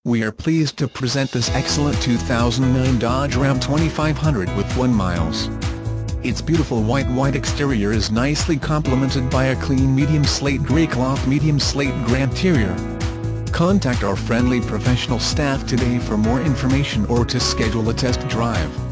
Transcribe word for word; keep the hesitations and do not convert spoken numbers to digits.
We are pleased to present this excellent two thousand nine Dodge Ram twenty-five hundred with one miles. Its beautiful white white exterior is nicely complemented by a clean medium slate grey cloth medium slate grey interior. Contact our friendly professional staff today for more information or to schedule a test drive.